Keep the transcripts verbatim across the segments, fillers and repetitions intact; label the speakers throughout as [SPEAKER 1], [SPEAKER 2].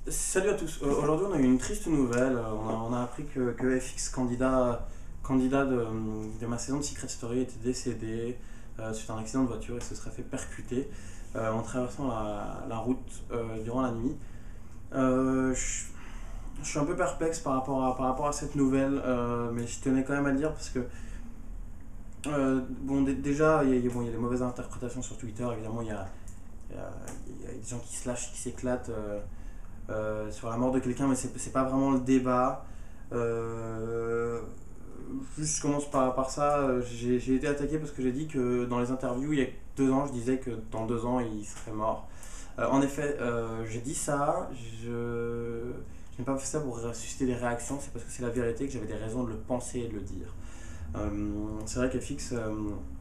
[SPEAKER 1] Salut à tous. Euh, Aujourd'hui, on a eu une triste nouvelle. Euh, On a, on a appris que, que F X, candidat, candidat de, de ma saison de Secret Story, était décédé euh, suite à un accident de voiture et se serait fait percuter euh, en traversant la, la route euh, durant la nuit. Euh, je, je suis un peu perplexe par rapport à, par rapport à cette nouvelle, euh, mais je tenais quand même à le dire parce que, euh, bon, dé- déjà, il y, a, bon, il y a des mauvaises interprétations sur Twitter. Évidemment, il y a, il y a, il y a des gens qui se lâchent, qui s'éclatent. Euh, euh, sur la mort de quelqu'un, mais c'est c'est pas vraiment le débat. Euh, Juste, je commence par, par ça. euh, J'ai j'ai été attaqué parce que j'ai dit que dans les interviews, il y a deux ans, je disais que dans deux ans, il serait mort. Euh, en effet, euh, j'ai dit ça. Je, je n'ai pas fait ça pour susciter des réactions, c'est parce que c'est la vérité, que j'avais des raisons de le penser et de le dire. Euh, c'est vrai qu'F X, euh,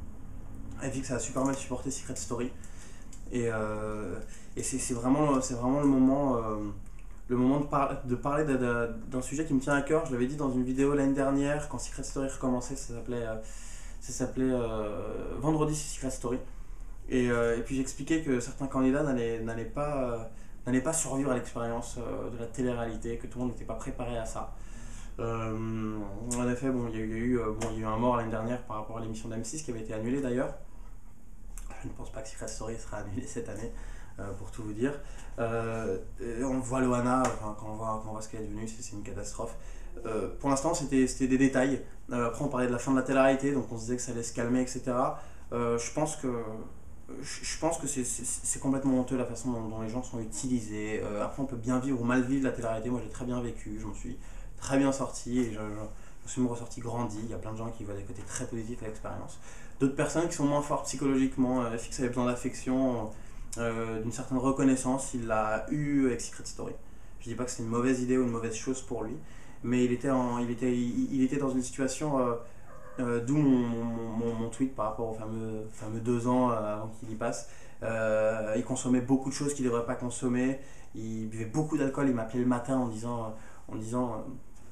[SPEAKER 1] F X a super mal supporté Secret Story. Et, euh, et c'est c'est vraiment, c'est vraiment le moment, euh, le moment de, par- de parler d'un d'un sujet qui me tient à cœur. Je l'avais dit dans une vidéo l'année dernière, quand Secret Story recommençait, ça s'appelait euh, ça s'appelait euh, Vendredi c'est Secret Story. Et, euh, et puis j'expliquais que certains candidats n'allaient n'allaient pas, euh, n'allaient pas survivre à l'expérience euh, de la télé-réalité, que tout le monde n'était pas préparé à ça. Euh, En effet, bon, il y a eu, il y a eu, euh, bon, il y a eu un mort l'année dernière par rapport à l'émission d'M six qui avait été annulée d'ailleurs. Je ne pense pas que Secret Story sera annulé cette année, euh, pour tout vous dire. Euh, on voit Loana, enfin, quand, on voit, quand on voit ce qu'elle est devenue, c'est une catastrophe. Euh, pour l'instant, c'était des détails. Euh, après, on parlait de la fin de la télé-réalité, donc on se disait que ça allait se calmer, et cetera. Euh, je pense que je pense que c'est complètement honteux la façon dont, dont les gens sont utilisés. Euh, après, on peut bien vivre ou mal vivre la télé-réalité. Moi, j'ai très bien vécu, je m'en suis très bien sorti et je, je, je suis ressorti grandi. Il y a plein de gens qui voient des côtés très positifs à l'expérience. D'autres personnes qui sont moins fortes psychologiquement. Euh, Fix avait besoin d'affection, euh, d'une certaine reconnaissance. Il l'a eu avec Secret Story. Je dis pas que c'est une mauvaise idée ou une mauvaise chose pour lui, mais il était, en, il était, il, il était dans une situation. Euh, euh, D'où mon, mon, mon, tweet par rapport aux fameux, fameux deux ans euh, avant qu'il y passe. Euh, il consommait beaucoup de choses qu'il ne devrait pas consommer. Il buvait beaucoup d'alcool. Il m'appelait le matin en disant, en disant,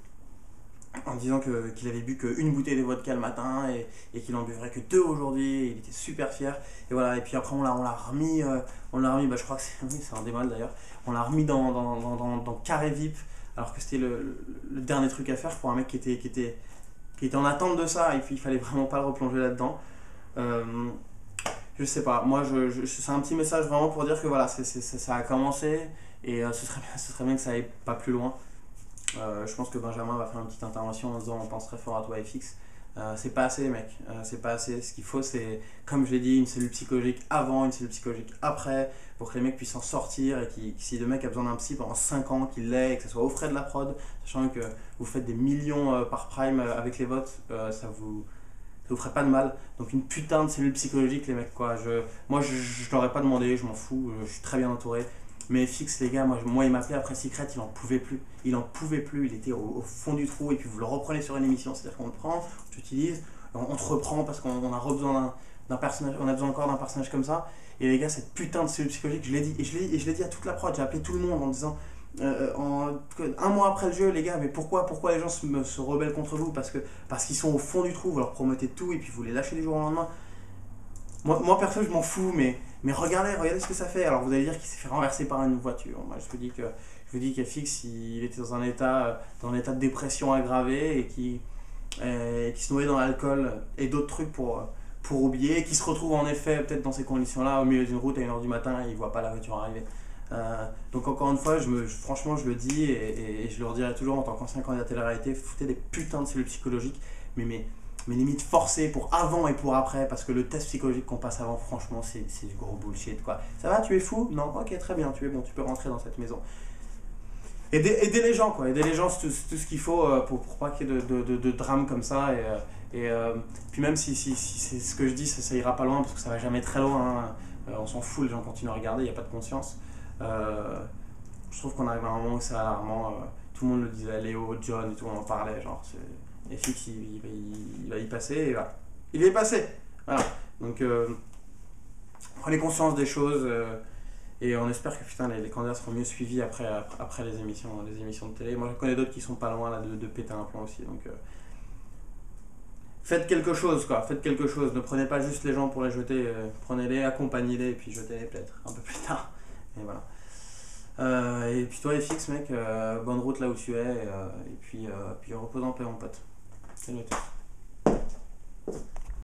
[SPEAKER 1] en disant que, qu'il avait bu qu'une bouteille de vodka le matin et, et qu'il en buvrait que deux aujourd'hui. Il était super fier. Et voilà. Et puis après, on l'a, on l'a remis, euh, on l'a remis bah, je crois que c'est, oui, c'est un démal d'ailleurs. On l'a remis dans, dans, dans, dans, dans Carré V I P alors que c'était le, le, le dernier truc à faire pour un mec qui était, qui était qui était en attente de ça et puis il fallait vraiment pas le replonger là-dedans. Euh, je sais pas, moi je, je, c'est un petit message vraiment pour dire que voilà, c'est, c'est, ça a commencé et euh, ce, serait bien, ce serait bien que ça aille pas plus loin. Euh, je pense que Benjamin va faire une petite intervention en disant on pense très fort à toi F X. Euh, c'est pas assez, mec. Euh, c'est pas assez. Ce qu'il faut, c'est, comme je l'ai dit, une cellule psychologique avant, une cellule psychologique après, pour que les mecs puissent en sortir et que si le mec a besoin d'un psy pendant cinq ans, qu'il l'ait, et que ce soit aux frais de la prod, sachant que vous faites des millions euh, par prime euh, avec les votes, euh, ça vous. Ça vous ferait pas de mal. Donc une putain de cellule psychologique, les mecs, quoi. Je, moi, je, je l'aurais pas demandé, je m'en fous, je suis très bien entouré. Mais fixe les gars, moi, moi il m'appelait après Secret, il en pouvait plus. Il en pouvait plus, il était au, au fond du trou et puis vous le reprenez sur une émission, c'est-à-dire qu'on le prend, on t'utilise, on, on te reprend parce qu'on a besoin d'un personnage, on a besoin encore d'un personnage comme ça. Et les gars, cette putain de cellule psychologique, je l'ai dit, et je l'ai, et je l'ai dit à toute la prod, j'ai appelé tout le monde en disant, euh, en, un mois après le jeu, les gars, mais pourquoi, pourquoi les gens se, me, se rebellent contre vous? Parce que parce qu'ils sont au fond du trou, vous leur promettez tout et puis vous les lâchez du jour au lendemain. Moi, moi perso, je m'en fous, mais, mais regardez, regardez ce que ça fait. Alors vous allez dire qu'il s'est fait renverser par une voiture. Moi, je vous dis que je vous dis qu'F X, il était dans un état, dans un état de dépression aggravé et qui, et qui se nourrit dans l'alcool et d'autres trucs pour, pour oublier, et qui se retrouve en effet peut-être dans ces conditions-là au milieu d'une route à une heure du matin et il voit pas la voiture arriver. Euh, donc encore une fois, je me, je, franchement, je le dis et, et, et je le redirai toujours en tant qu'ancien candidat à télé-réalité, foutez des putains de cellules psychologiques, mais mais mais limite forcées pour avant et pour après, parce que le test psychologique qu'on passe avant, franchement, c'est du gros bullshit, quoi. Ça va, tu es fou? Non? Ok, très bien, tu es bon, tu peux rentrer dans cette maison. Aider, aider les gens, quoi. Aider les gens, c'est tout, tout ce qu'il faut euh, pour, pour pas qu'il y ait de, de, de, de drame comme ça. Et, euh, et euh, puis même si, si, si c'est ce que je dis, ça, ça ira pas loin, parce que ça va jamais très loin. Hein. Euh, on s'en fout, les gens continuent à regarder, il n'y a pas de conscience. Euh, je trouve qu'on arrive à un moment où c'est alarmant. Euh, tout le monde le disait, Léo, John et tout, on en parlait. Genre, et F X, il, il, il, il va y passer, et voilà. Il va y passer. Voilà. Donc, euh, prenez conscience des choses. Euh, et on espère que putain, les, les candidats seront mieux suivis après, après, après les, émissions, les émissions de télé. Moi, je connais d'autres qui sont pas loin là, de, de péter un plomb aussi. Donc, euh, faites quelque chose, quoi. Faites quelque chose. Ne prenez pas juste les gens pour les jeter. Euh, Prenez-les, accompagnez-les et puis jetez-les peut-être un peu plus tard. Et voilà. Euh, et puis toi, F X, mec, euh, bonne route là où tu es. Et, euh, et puis, euh, puis repose en paix, mon pote. Salut à tous.